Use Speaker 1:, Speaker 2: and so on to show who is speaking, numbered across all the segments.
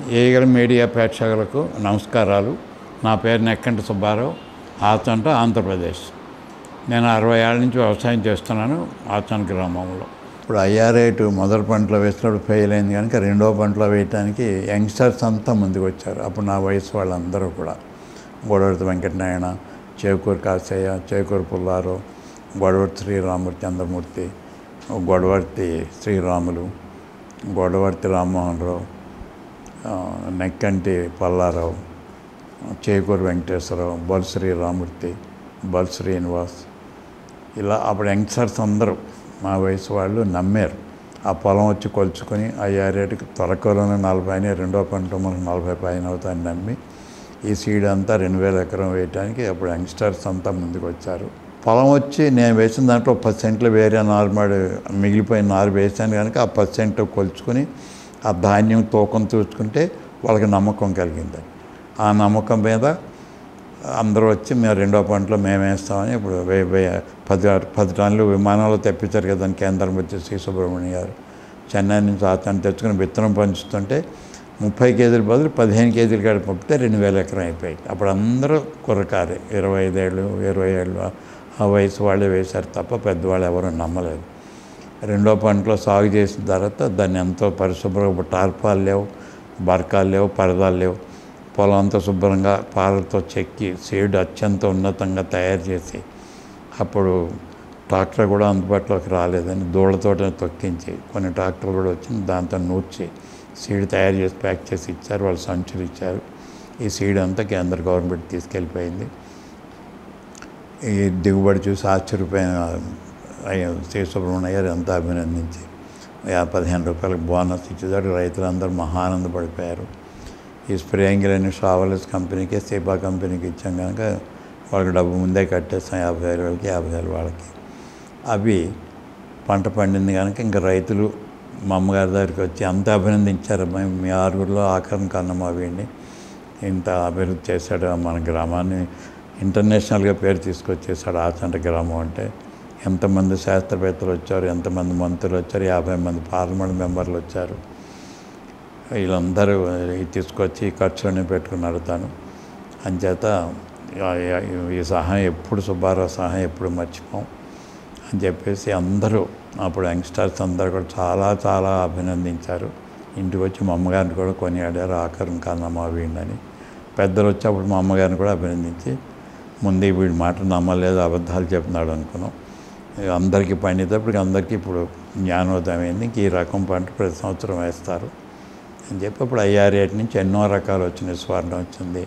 Speaker 1: ఏగల media ప్రేక్షకులకు నమస్కారాలు. నా పేరు నెక్కంటి సుబ్బారావు, ఆచంట, ఆంధ్రప్రదేశ్. నేను 60 ఏళ్ళ నుంచి వ్యవసాయం చేస్తున్నాను ఆచంట గ్రామంలో. ఇప్పుడు IR8 మొదటి పంటలో వేసినప్పుడు ఫెయిల్ అయింది కనుక రెండో పంటలో వేయడానికి యంగ్స్టర్స్ అంతా ముందుకు వచ్చారు. అప్పుడు నా వయసు వాళ్ళందరూ కూడా గొడవర్తి వెంకటనారాయణ, చేకూరు కాశయ్య, చేకూరు పుల్లారావు, గొడవర్తి శ్రీరామూర్తి చంద్రమూర్తి, గొడవర్తి శ్రీరాములు, గొడవర్తి రామ్మోహన్ రావు, నెక్కంటి పల్లారావు, చేకూరు వెంకటేశ్వరరావు, బల్ శ్రీరామూర్తి, బల్ శ్రీనివాస్, ఇలా అప్పుడు యంగ్స్టర్స్ అందరూ మా వయసు వాళ్ళు నమ్మారు. ఆ పొలం వచ్చి కొలుచుకొని IR8కి తొలకలోనే 40 అయినా, రెండో పంట మనకు 40 పైన అవుతాయని నమ్మి ఈ సీడ్ అంతా 2000 ఎకరం వేయడానికి అప్పుడు యంగ్స్టర్స్ అంతా ముందుకు వచ్చారు. పొలం వచ్చి నేను వేసిన దాంట్లో 10 సెంట్లు వేరే నార్మల్ మిగిలిపోయిన నారు వేసాను కనుక ఆ 10 సెంట్లు కొలుచుకొని ఆ ధాన్యం తూకం చూసుకుంటే వాళ్ళకి నమ్మకం కలిగింది. ఆ నమ్మకం మీద అందరూ వచ్చి మేము రెండో పంటలో మేము వేస్తామని ఇప్పుడు 10 టన్నులు విమానంలో తెప్పించారు కదా కేంద్రం వచ్చి శ్రీ సుబ్రహ్మణ్య గారు చెన్నై నుంచి ఆచాన్ని తెచ్చుకుని విత్తనం పంచుతుంటే 30 కేజీల బదులు 15 కేజీలు కాడ పంపితే 2000 ఎకరం అయిపోయాయి. అప్పుడు అందరూ కుర్రకారే 25 ఏళ్ళు 20 ఏళ్ళు ఆ వయసు వాళ్ళే వేశారు తప్ప పెద్దవాళ్ళు ఎవరూ నమ్మలేదు. రెండో పంటలో సాగు చేసిన తర్వాత దాన్ని ఎంతో పరిశుభ్రంగా టార్పాలు లేవు, బరకాలు లేవు, పరదాలు లేవు, పొలం అంతా శుభ్రంగా పాలతో చెక్కి సీడ్ అత్యంత ఉన్నతంగా తయారు చేసి అప్పుడు ట్రాక్టర్ కూడా అందుబాటులోకి రాలేదని దూళ్ళతోట తొక్కించి కొన్ని ట్రాక్టర్లు కూడా వచ్చింది, దాంతో నూర్చి సీడ్ తయారు చేసి ప్యాక్ చేసి ఇచ్చారు. వాళ్ళు సంచులు ఇచ్చారు. ఈ సీడ్ అంతా కేంద్ర గవర్నమెంట్ తీసుకెళ్ళిపోయింది. ఈ దిగుబడి చూసి ఆశ్చర్యపోయిన శ్రీ సుబ్రహ్మణ్య గారు ఎంతో అభినందించి 15 రూపాయలకు బోనస్ ఇచ్చేదాడు రైతులందరూ మహానందపడిపోయారు. ఈ స్ప్రేయింగ్లు అన్ని షావర్లెస్ కంపెనీకి, సేపా కంపెనీకి ఇచ్చాం కనుక వాళ్ళకి డబ్బు ముందే కట్టేస్తాం 50,000 వాళ్ళకి, 50,000 వాళ్ళకి. అవి పంట పండింది కనుక ఇంకా రైతులు మా అమ్మగారి దగ్గరికి వచ్చి అంత అభినందించారు. మీ ఆరుగురిలో ఆఖరణ కన్నమ్మ వీడిని ఇంత అభివృద్ధి చేశాడు, మన గ్రామాన్ని ఇంటర్నేషనల్గా పేరు తీసుకొచ్చేసాడు ఆచంట గ్రామం అంటే. ఎంతమంది శాస్త్రవేత్తలు వచ్చారు, ఎంతమంది మంత్రులు వచ్చారు, 50 మంది పార్లమెంట్ మెంబర్లు వచ్చారు. వీళ్ళందరూ తీసుకొచ్చి ఖర్చులన్నీ పెట్టుకున్నారు తాను. అంచేత ఈ సహాయం ఎప్పుడు సుబ్బారావు సహాయం ఎప్పుడు మర్చిపోం అని చెప్పేసి అందరూ అప్పుడు యంగ్స్టర్స్ అందరూ కూడా చాలా చాలా అభినందించారు. ఇంటికి వచ్చి మా అమ్మగారిని కూడా కొనియాడారు, ఆఖరణ కన్నమ్మ వీడిని. పెద్దలు వచ్చి అప్పుడు మా అమ్మగారిని కూడా అభినందించి ముందే వీడి మాట నమ్మలేదు, అబద్ధాలు చెప్తున్నాడు అనుకున్నాం. అందరికీ పండినప్పుడు అందరికీ ఇప్పుడు జ్ఞానోదయం అయింది. ఇంక ఈ రకం పంట ప్రతి సంవత్సరం వేస్తారు అని చెప్పి అప్పుడు IR8 నుంచి ఎన్నో రకాలు వచ్చినాయి. స్వర్ణం వచ్చింది,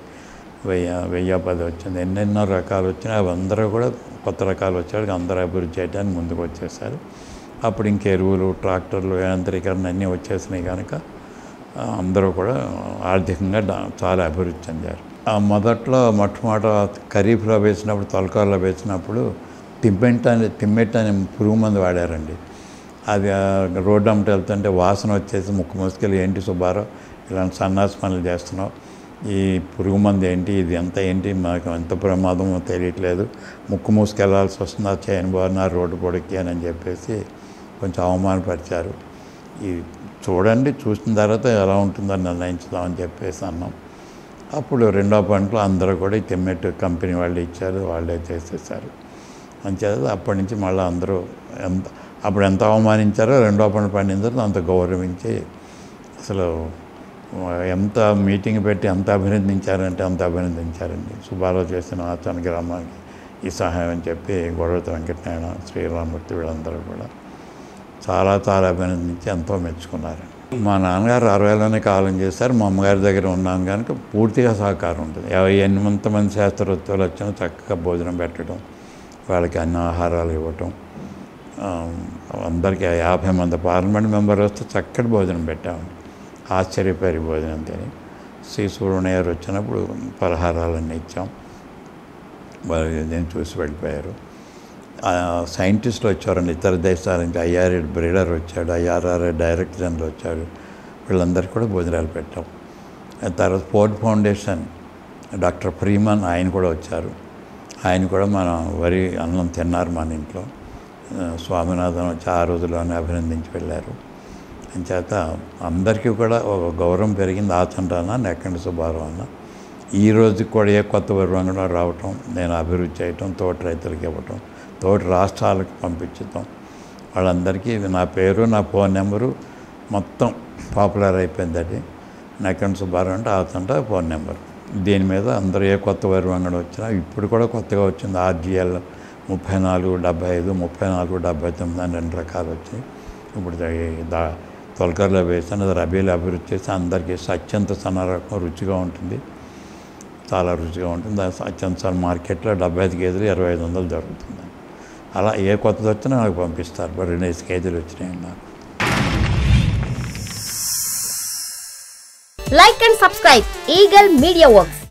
Speaker 1: 1010 వచ్చింది, ఎన్నెన్నో రకాలు వచ్చినాయి. అవి అందరూ కూడా కొత్త రకాలు వచ్చాడు, అందరూ అభివృద్ధి చేయడానికి ముందుకు వచ్చేసారు. అప్పుడు ఇంక ఎరువులు, ట్రాక్టర్లు, యాంత్రీకరణ అన్నీ వచ్చేసినాయి కనుక అందరూ కూడా ఆర్థికంగా చాలా అభివృద్ధి చెందారు. మొదట్లో మొట్టమొదట ఖరీఫ్లో వేసినప్పుడు, తొలకరలో వేసినప్పుడు తిమ్మెట్ అనే పురుగు మందు వాడారండి. అది రోడ్డు అమ్మట వెళ్తుంటే వాసన వచ్చేసి ముక్కు మూసుకెళ్ళి ఏంటి సుబ్బారావు ఇలాంటి సన్నాసి పనులు చేస్తున్నావు, ఈ పురుగు మందు ఏంటి, ఇది ఎంత ఏంటి, మాకు ఎంత ప్రమాదమో తెలియట్లేదు, ముక్కు మూసుకెళ్లాల్సి వస్తుందా చేయని బాగున్నా రోడ్డు పొడికి అని చెప్పేసి కొంచెం అవమానపరిచారు. ఈ చూడండి, చూసిన తర్వాత ఎలా ఉంటుందని నిర్ణయించుదామని చెప్పేసి అన్నాం. అప్పుడు రెండో పంటలో అందరూ కూడా ఈ తిమ్మెట్ కంపెనీ వాళ్ళు ఇచ్చారు, వాళ్ళే చేసేసారు. అంచేత అప్పటి నుంచి మళ్ళీ అందరూ అప్పుడు ఎంత అవమానించారో రెండో పంట పండిన తర్వాత అంత గౌరవించి అసలు ఎంత మీటింగ్ పెట్టి ఎంత అభినందించారంటే అంత అభినందించారండి. సుబ్బారావు చేసిన ఆచరణ గ్రామానికి ఈ సహాయం అని చెప్పి గొడవర్తి వెంకటనారాయణ, శ్రీరామూర్తి వీళ్ళందరూ కూడా చాలా చాలా అభినందించి ఎంతో మెచ్చుకున్నారు. మా నాన్నగారు 60లోనే కాలం చేశారు. మా అమ్మగారి దగ్గర ఉన్నాను కనుక పూర్తిగా సహకారం ఉంటుంది. ఎంతమంది శాస్త్రోత్సవాలు వచ్చినా చక్కగా భోజనం పెట్టడం, వాళ్ళకి అన్ని ఆహారాలు ఇవ్వటం, అందరికీ 50 మంది పార్లమెంట్ మెంబర్ వస్తే చక్కటి భోజనం పెట్టామండి. ఆశ్చర్యపోయి భోజనం తిని శ్రీ సుబ్రహ్మణ్య గారు వచ్చినప్పుడు పలహారాలన్నీ ఇచ్చాం. వాళ్ళు చూసి వెళ్ళిపోయారు. సైంటిస్టులు వచ్చారండి ఇతర దేశాల నుంచి. IR8 బ్రీడర్ వచ్చాడు, IR8 డైరెక్టర్ జనరల్ వచ్చాడు. వీళ్ళందరికీ కూడా భోజనాలు పెట్టాం. తర్వాత ఫోర్డ్ ఫౌండేషన్ డాక్టర్ ఫ్రీమన్ ఆయన కూడా వచ్చారు. ఆయన కూడా మన వరి అన్నం తిన్నారు మన ఇంట్లో. స్వామినాథన్ వచ్చి ఆ రోజుల్లోనే అభినందించి వెళ్ళారు. అంచేత అందరికీ కూడా ఒక గౌరవం పెరిగింది. ఆచంటాన నెక్కంటి సుబ్బారావు అన్న ఈ రోజుకి కూడా ఏ కొత్త వివరణ రావటం, నేను అభివృద్ధి చేయటం, తోటి రైతులకు ఇవ్వటం, తోటి రాష్ట్రాలకు పంపించటం, వాళ్ళందరికీ నా పేరు నా ఫోన్ నెంబరు మొత్తం పాపులర్ అయిపోయింది. అది నెక్కంటి సుబ్బారావు అంటే ఆచంట ఫోన్ నెంబర్. దీని మీద అందరూ ఏ కొత్త వివరణ వచ్చినా ఇప్పుడు కూడా కొత్తగా వచ్చింది RGL 3475 3479 అని 2 రకాలు వచ్చాయి. ఇప్పుడు తొలకరలో వేసాను, అది రబీలో అభివృద్ధి చేసి అందరికీ అత్యంత సన్న రకం రుచిగా ఉంటుంది, చాలా రుచిగా ఉంటుంది. అత్యంత సన్న మార్కెట్లో 75 కేజీలు 2500 దొరుకుతుంది. అలా ఏ కొత్తది వచ్చినా నాకు పంపిస్తారు. 2 కేజీలు వచ్చినాయి నాకు.
Speaker 2: Like and subscribe Eagle Media Works.